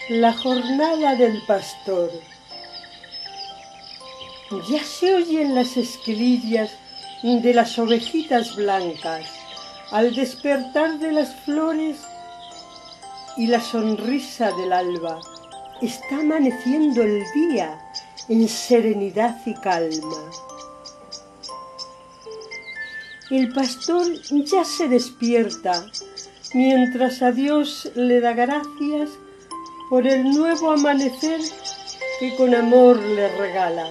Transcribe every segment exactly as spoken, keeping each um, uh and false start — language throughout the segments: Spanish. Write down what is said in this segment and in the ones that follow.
La jornada del pastor. Ya se oyen las esquilillas de las ovejitas blancas al despertar de las flores y la sonrisa del alba. Está amaneciendo el día en serenidad y calma. El pastor ya se despierta mientras a Dios le da gracias por el nuevo amanecer que con amor le regala.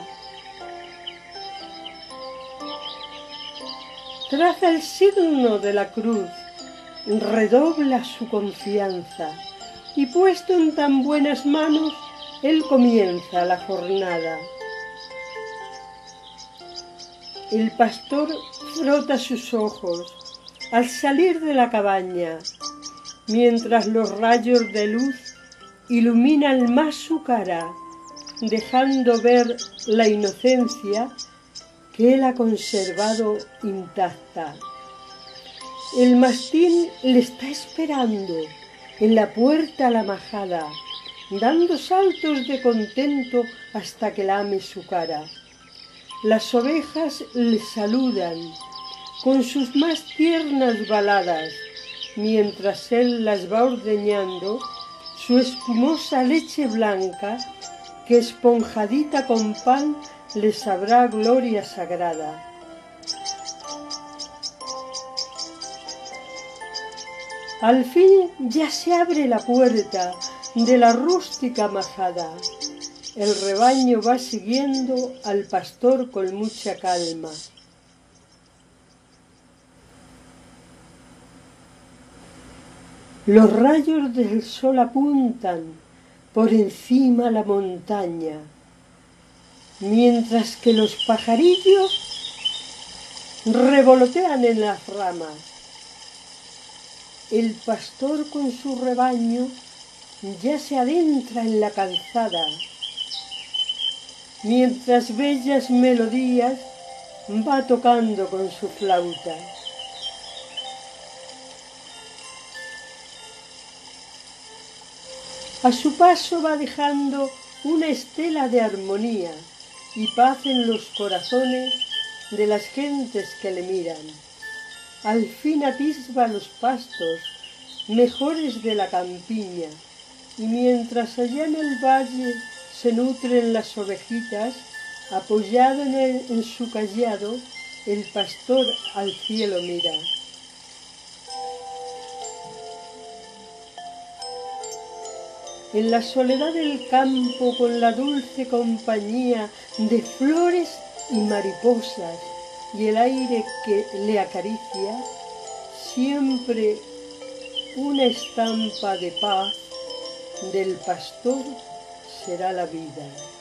Traza el signo de la cruz, redobla su confianza y puesto en tan buenas manos, él comienza la jornada. El pastor frota sus ojos al salir de la cabaña, mientras los rayos de luz iluminan más su cara, dejando ver la inocencia que él ha conservado intacta. El mastín le está esperando en la puerta a la majada, dando saltos de contento hasta que lame su cara. Las ovejas le saludan con sus más tiernas baladas, mientras él las va ordeñando su espumosa leche blanca, que esponjadita con pan les sabrá gloria sagrada. Al fin ya se abre la puerta de la rústica majada. El rebaño va siguiendo al pastor con mucha calma. Los rayos del sol apuntan por encima la montaña, mientras que los pajarillos revolotean en las ramas. El pastor con su rebaño ya se adentra en la calzada, mientras bellas melodías va tocando con su flauta. A su paso va dejando una estela de armonía y paz en los corazones de las gentes que le miran. Al fin atisba los pastos mejores de la campiña, y mientras allá en el valle se nutren las ovejitas, apoyado en, el, en su cayado, el pastor al cielo mira. En la soledad del campo, con la dulce compañía de flores y mariposas y el aire que le acaricia, siempre una estampa de paz del pastor será la vida.